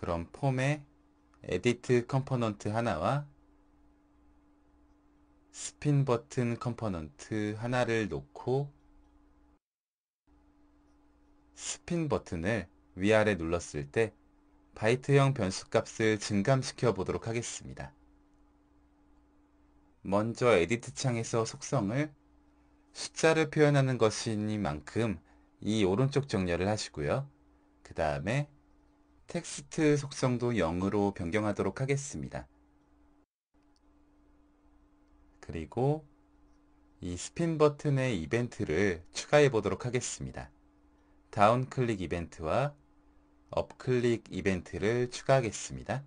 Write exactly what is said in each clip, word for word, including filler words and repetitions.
그럼 폼에 에디트 컴포넌트 하나와 스핀 버튼 컴포넌트 하나를 놓고 스핀 버튼을 위아래 눌렀을 때 바이트형 변수값을 증감시켜 보도록 하겠습니다. 먼저 에디트 창에서 속성을 숫자를 표현하는 것이니만큼 이 오른쪽 정렬을 하시고요. 그 다음에 텍스트 속성도 영으로 변경하도록 하겠습니다. 그리고 이 스핀 버튼의 이벤트를 추가해 보도록 하겠습니다. 다운 클릭 이벤트와 업 클릭 이벤트를 추가하겠습니다.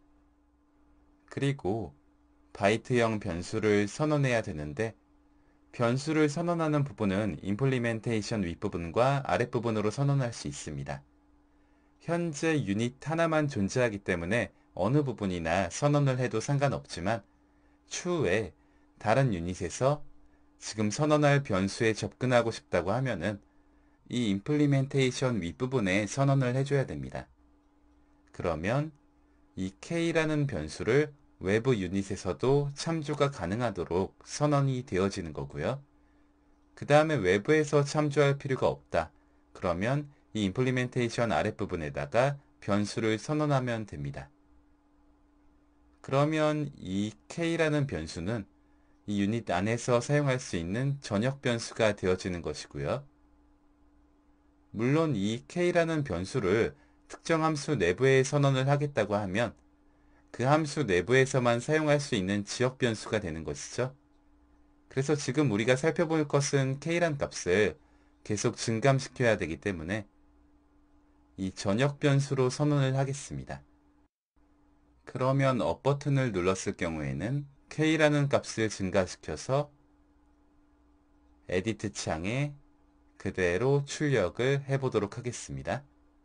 그리고 바이트형 변수를 선언해야 되는데 변수를 선언하는 부분은 임플리멘테이션 윗부분과 아랫부분으로 선언할 수 있습니다. 현재 유닛 하나만 존재하기 때문에 어느 부분이나 선언을 해도 상관없지만 추후에 다른 유닛에서 지금 선언할 변수에 접근하고 싶다고 하면은 이 임플리멘테이션 윗부분에 선언을 해줘야 됩니다. 그러면 이 K라는 변수를 외부 유닛에서도 참조가 가능하도록 선언이 되어지는 거고요. 그 다음에 외부에서 참조할 필요가 없다. 그러면 이 임플리멘테이션 아랫부분에다가 변수를 선언하면 됩니다. 그러면 이 K라는 변수는 이 유닛 안에서 사용할 수 있는 전역 변수가 되어지는 것이고요. 물론 이 K라는 변수를 특정 함수 내부에 선언을 하겠다고 하면 그 함수 내부에서만 사용할 수 있는 지역 변수가 되는 것이죠. 그래서 지금 우리가 살펴볼 것은 K란 값을 계속 증감시켜야 되기 때문에 이 전역 변수로 선언을 하겠습니다. 그러면 업 버튼을 눌렀을 경우에는 K라는 값을 증가시켜서 에디트 창에 그대로 출력을 해보도록 하겠습니다.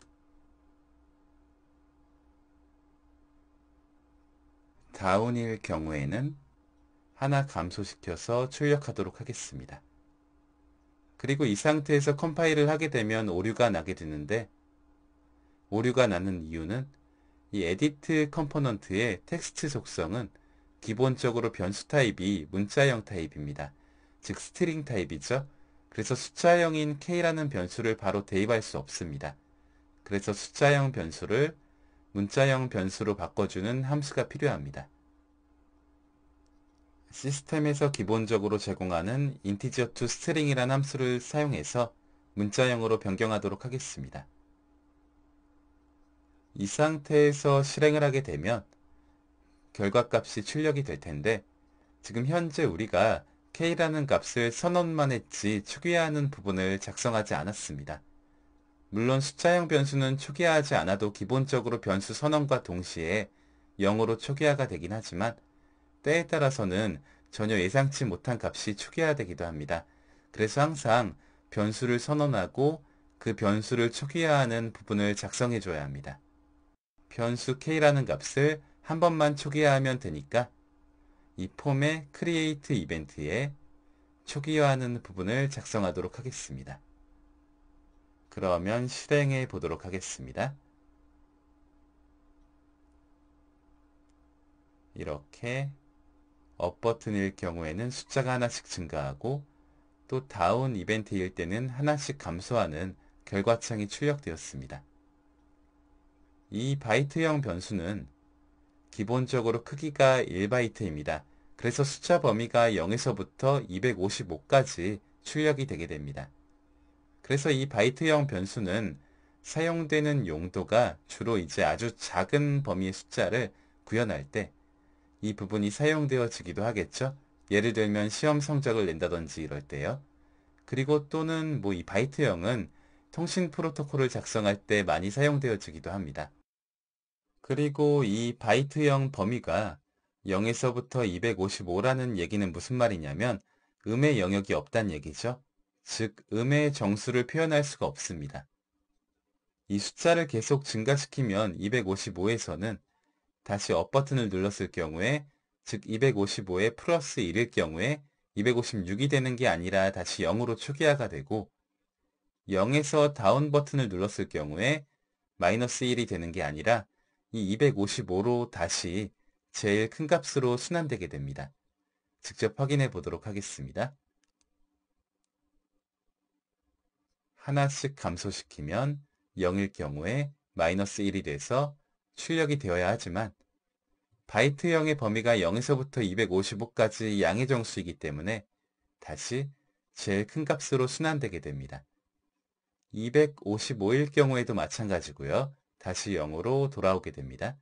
다운일 경우에는 하나 감소시켜서 출력하도록 하겠습니다. 그리고 이 상태에서 컴파일을 하게 되면 오류가 나게 되는데 오류가 나는 이유는 이 에디트 컴포넌트의 텍스트 속성은 기본적으로 변수 타입이 문자형 타입입니다. 즉 스트링 타입이죠. 그래서 숫자형인 K라는 변수를 바로 대입할 수 없습니다. 그래서 숫자형 변수를 문자형 변수로 바꿔주는 함수가 필요합니다. 시스템에서 기본적으로 제공하는 integer to string이라는 함수를 사용해서 문자형으로 변경하도록 하겠습니다. 이 상태에서 실행을 하게 되면 결과값이 출력이 될 텐데 지금 현재 우리가 K라는 값을 선언만 했지 초기화하는 부분을 작성하지 않았습니다. 물론 숫자형 변수는 초기화하지 않아도 기본적으로 변수 선언과 동시에 영으로 초기화가 되긴 하지만 때에 따라서는 전혀 예상치 못한 값이 초기화되기도 합니다. 그래서 항상 변수를 선언하고 그 변수를 초기화하는 부분을 작성해 줘야 합니다. 변수 K라는 값을 한 번만 초기화하면 되니까 이 폼의 create 이벤트에 초기화하는 부분을 작성하도록 하겠습니다. 그러면 실행해 보도록 하겠습니다. 이렇게 업 버튼일 경우에는 숫자가 하나씩 증가하고 또 다운 이벤트일 때는 하나씩 감소하는 결과창이 출력되었습니다. 이 바이트형 변수는 기본적으로 크기가 일 바이트입니다. 그래서 숫자 범위가 영에서부터 이백오십오까지 출력이 되게 됩니다. 그래서 이 바이트형 변수는 사용되는 용도가 주로 이제 아주 작은 범위의 숫자를 구현할 때 이 부분이 사용되어지기도 하겠죠. 예를 들면 시험 성적을 낸다든지 이럴 때요. 그리고 또는 뭐 이 바이트형은 통신 프로토콜을 작성할 때 많이 사용되어지기도 합니다. 그리고 이 바이트형 범위가 영에서부터 이백오십오라는 얘기는 무슨 말이냐면 음의 영역이 없다는 얘기죠. 즉 음의 정수를 표현할 수가 없습니다. 이 숫자를 계속 증가시키면 이백오십오에서는 다시 업 버튼을 눌렀을 경우에 즉 이백오십오에 플러스 일일 경우에 이백오십육이 되는 게 아니라 다시 영으로 초기화가 되고 영에서 다운 버튼을 눌렀을 경우에 마이너스 일이 되는 게 아니라 이 이백오십오로 다시 제일 큰 값으로 순환되게 됩니다. 직접 확인해 보도록 하겠습니다. 하나씩 감소시키면 영일 경우에 마이너스 일이 돼서 출력이 되어야 하지만 바이트형의 범위가 영에서부터 이백오십오까지 양의 정수이기 때문에 다시 제일 큰 값으로 순환되게 됩니다. 이백오십오일 경우에도 마찬가지고요. 다시 영으로 돌아오게 됩니다.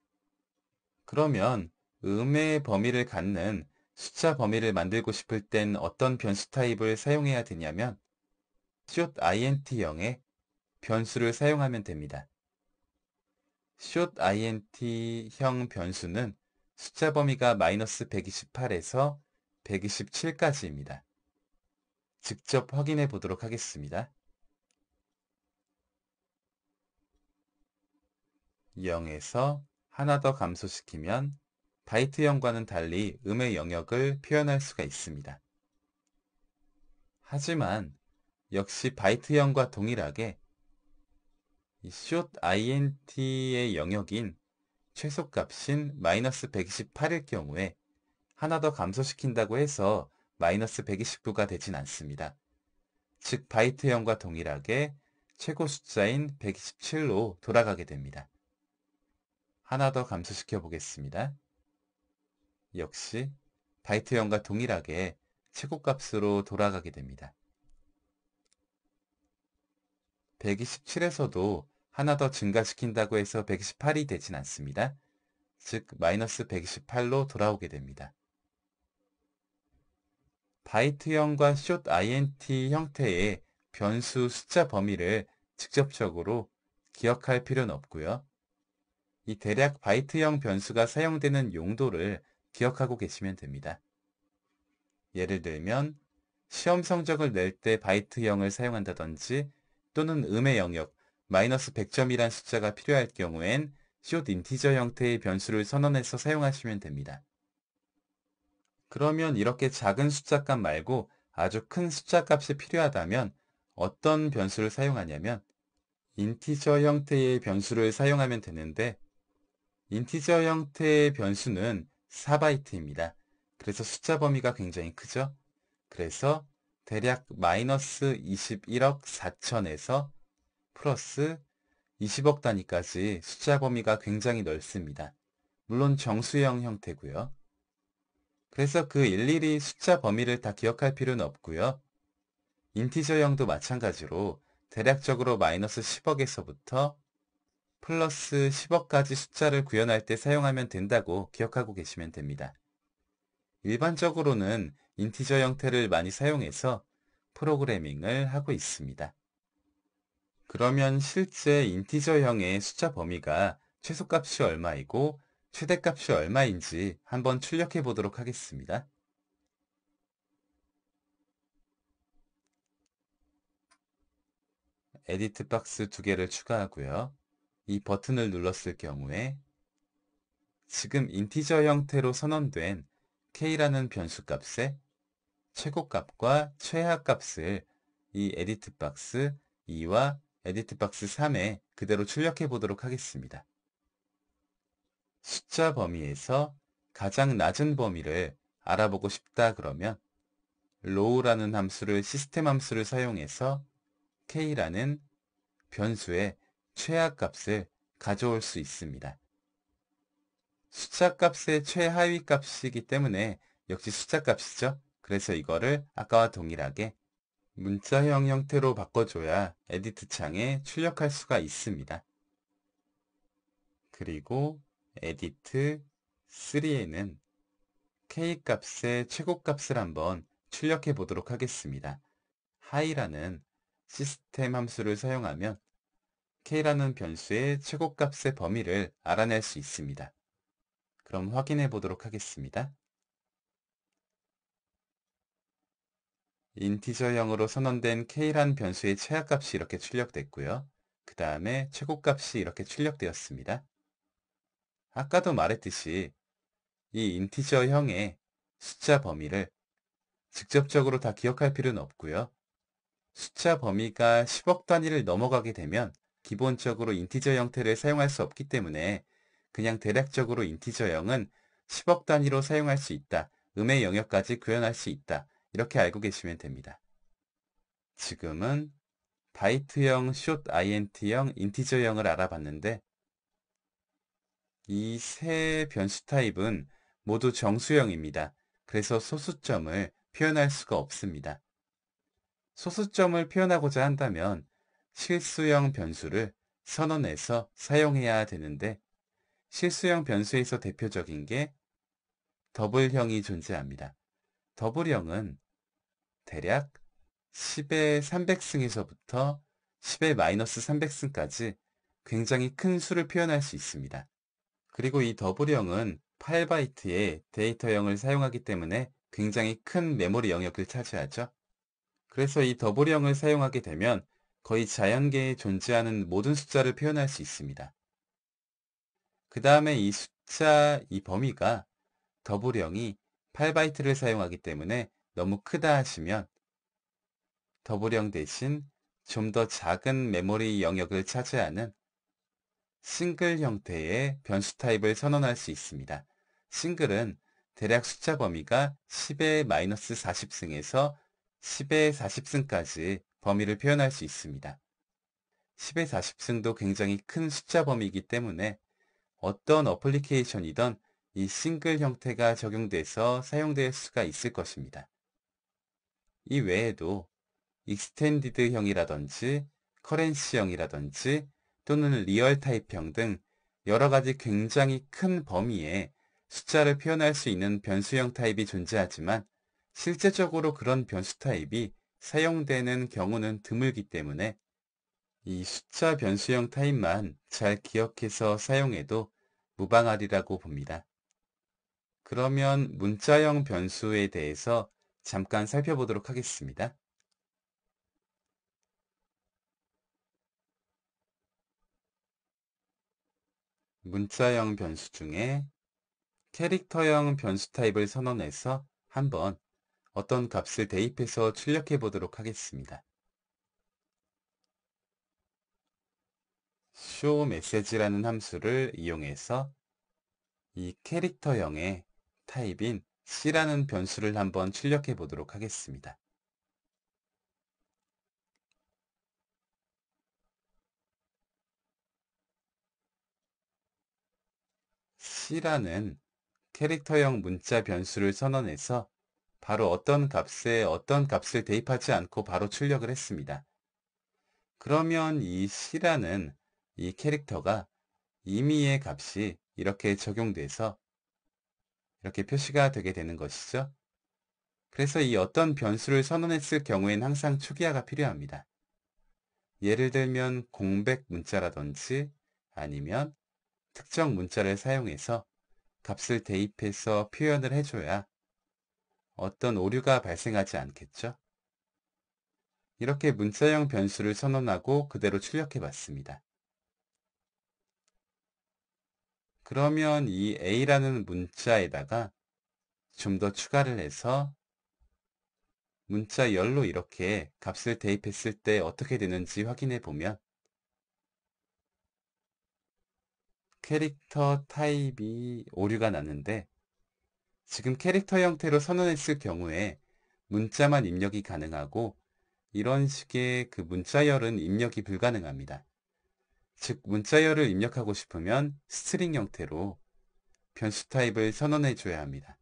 그러면 음의 범위를 갖는 숫자 범위를 만들고 싶을 땐 어떤 변수 타입을 사용해야 되냐면 shortint형의 변수를 사용하면 됩니다. shortint형 변수는 숫자 범위가 마이너스 백이십팔에서 백이십칠까지입니다. 직접 확인해 보도록 하겠습니다. 영에서 하나 더 감소시키면 바이트형과는 달리 음의 영역을 표현할 수가 있습니다. 하지만 역시 바이트형과 동일하게 shortint의 영역인 최소값인 마이너스 백이십팔일 경우에 하나 더 감소시킨다고 해서 마이너스 백이십구가 되진 않습니다. 즉 바이트형과 동일하게 최고 숫자인 백이십칠로 돌아가게 됩니다. 하나 더 감소시켜 보겠습니다. 역시 바이트형과 동일하게 최고값으로 돌아가게 됩니다. 백이십칠에서도 하나 더 증가시킨다고 해서 백이십팔이 되진 않습니다. 즉 마이너스 백이십팔로 돌아오게 됩니다. 바이트형과 shortint 형태의 변수 숫자 범위를 직접적으로 기억할 필요는 없고요. 이 대략 바이트형 변수가 사용되는 용도를 기억하고 계시면 됩니다. 예를 들면 시험 성적을 낼 때 바이트형을 사용한다든지 또는 음의 영역 마이너스 백 점이란 숫자가 필요할 경우엔 short 인티저 형태의 변수를 선언해서 사용하시면 됩니다. 그러면 이렇게 작은 숫자 값 말고 아주 큰 숫자 값이 필요하다면 어떤 변수를 사용하냐면 인티저 형태의 변수를 사용하면 되는데 인티저 형태의 변수는 사 바이트입니다. 그래서 숫자 범위가 굉장히 크죠. 그래서 대략 마이너스 이십일억 사천에서 플러스 이십억 단위까지 숫자 범위가 굉장히 넓습니다. 물론 정수형 형태고요. 그래서 그 일일이 숫자 범위를 다 기억할 필요는 없고요. 인티저형도 마찬가지로 대략적으로 마이너스 십억에서부터 플러스 십억까지 숫자를 구현할 때 사용하면 된다고 기억하고 계시면 됩니다. 일반적으로는 인티저 형태를 많이 사용해서 프로그래밍을 하고 있습니다. 그러면 실제 인티저형의 숫자 범위가 최소값이 얼마이고 최대값이 얼마인지 한번 출력해 보도록 하겠습니다. 에디트 박스 두 개를 추가하고요. 이 버튼을 눌렀을 경우에 지금 인티저 형태로 선언된 K라는 변수 값의 최고값과 최하값을 이 에디트 박스 이와 에디트 박스 삼에 그대로 출력해 보도록 하겠습니다. 숫자 범위에서 가장 낮은 범위를 알아보고 싶다 그러면 low라는 함수를 시스템 함수를 사용해서 K라는 변수의 최하값을 가져올 수 있습니다. 숫자 값의 최하위 값이기 때문에 역시 숫자 값이죠. 그래서 이거를 아까와 동일하게 문자형 형태로 바꿔줘야 에디트 창에 출력할 수가 있습니다. 그리고 에디트 삼에는 K값의 최고값을 한번 출력해 보도록 하겠습니다. high라는 시스템 함수를 사용하면 K라는 변수의 최고값의 범위를 알아낼 수 있습니다. 그럼 확인해 보도록 하겠습니다. 인티저형으로 선언된 K란 변수의 최하값이 이렇게 출력됐고요. 그 다음에 최고값이 이렇게 출력되었습니다. 아까도 말했듯이 이 인티저형의 숫자 범위를 직접적으로 다 기억할 필요는 없고요. 숫자 범위가 십억 단위를 넘어가게 되면 기본적으로 인티저 형태를 사용할 수 없기 때문에 그냥 대략적으로 인티저형은 십억 단위로 사용할 수 있다. 음의 영역까지 구현할 수 있다. 이렇게 알고 계시면 됩니다. 지금은 바이트형, 숏 아이엔티형, 인티저형을 알아봤는데 이 세 변수 타입은 모두 정수형입니다. 그래서 소수점을 표현할 수가 없습니다. 소수점을 표현하고자 한다면 실수형 변수를 선언해서 사용해야 되는데 실수형 변수에서 대표적인 게 더블형이 존재합니다. 더블형은 대략 십의 삼백승에서부터 십의 마이너스 삼백승까지 굉장히 큰 수를 표현할 수 있습니다. 그리고 이 더블형은 팔 바이트의 데이터형을 사용하기 때문에 굉장히 큰 메모리 영역을 차지하죠. 그래서 이 더블형을 사용하게 되면 거의 자연계에 존재하는 모든 숫자를 표현할 수 있습니다. 그 다음에 이 숫자, 이 범위가 더블형이 팔 바이트를 사용하기 때문에 너무 크다 하시면 더블형 대신 좀 더 작은 메모리 영역을 차지하는 싱글 형태의 변수 타입을 선언할 수 있습니다. 싱글은 대략 숫자 범위가 십의 마이너스 사십승에서 십의 사십승까지 범위를 표현할 수 있습니다. 십의 사십승도 굉장히 큰 숫자 범위이기 때문에 어떤 어플리케이션이든 이 싱글 형태가 적용돼서 사용될 수가 있을 것입니다. 이 외에도 익스텐디드형이라든지 커런시형이라든지 또는 리얼 타입형 등 여러가지 굉장히 큰 범위의 숫자를 표현할 수 있는 변수형 타입이 존재하지만 실제적으로 그런 변수 타입이 사용되는 경우는 드물기 때문에 이 숫자 변수형 타입만 잘 기억해서 사용해도 무방하리라고 봅니다. 그러면 문자형 변수에 대해서 잠깐 살펴보도록 하겠습니다. 문자형 변수 중에 캐릭터형 변수 타입을 선언해서 한번 어떤 값을 대입해서 출력해 보도록 하겠습니다. showMessage라는 함수를 이용해서 이 캐릭터형의 타입인 C라는 변수를 한번 출력해 보도록 하겠습니다. C라는 캐릭터형 문자 변수를 선언해서 바로 어떤 값에 어떤 값을 대입하지 않고 바로 출력을 했습니다. 그러면 이 C라는 이 캐릭터가 임의의 값이 이렇게 적용돼서 이렇게 표시가 되게 되는 것이죠. 그래서 이 어떤 변수를 선언했을 경우엔 항상 초기화가 필요합니다. 예를 들면 공백 문자라든지 아니면 특정 문자를 사용해서 값을 대입해서 표현을 해줘야 어떤 오류가 발생하지 않겠죠. 이렇게 문자형 변수를 선언하고 그대로 출력해 봤습니다. 그러면 이 A라는 문자에다가 좀 더 추가를 해서 문자 열로 이렇게 값을 대입했을 때 어떻게 되는지 확인해 보면 캐릭터 타입이 오류가 났는데 지금 캐릭터 형태로 선언했을 경우에 문자만 입력이 가능하고 이런 식의 그 문자열은 입력이 불가능합니다. 즉 문자열을 입력하고 싶으면 스트링 형태로 변수 타입을 선언해 줘야 합니다.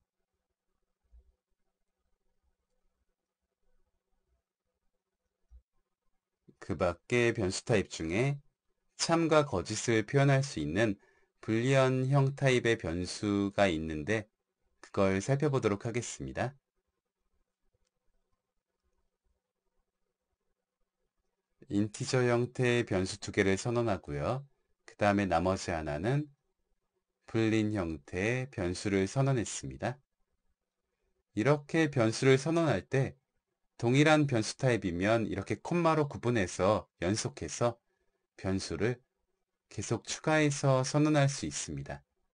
그 밖에 변수 타입 중에 참과 거짓을 표현할 수 있는 불리언형 타입의 변수가 있는데 그걸 살펴보도록 하겠습니다. 인티저 형태의 변수 두 개를 선언하고요. 그 다음에 나머지 하나는 불린 형태의 변수를 선언했습니다. 이렇게 변수를 선언할 때 동일한 변수 타입이면 이렇게 콤마로 구분해서 연속해서 변수를 계속 추가해서 선언할 수 있습니다.